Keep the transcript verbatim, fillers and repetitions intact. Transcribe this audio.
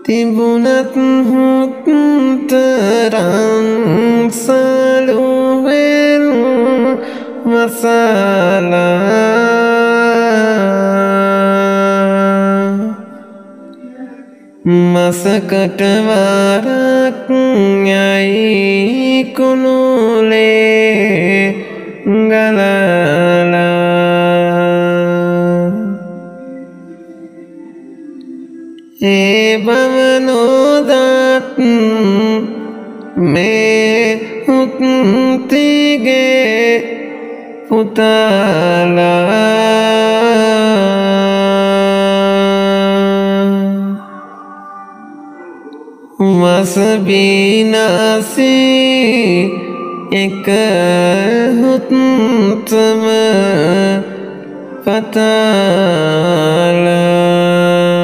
තිබුණත් හුත්තරං සලුවෙල් මසලා මසකට වරක් යයි කුණුලේ ගලලා ඒ බව නොදත් මේ උත්තිගේ පුතාලා මස බිනාසී එක හුත්තම පතාලා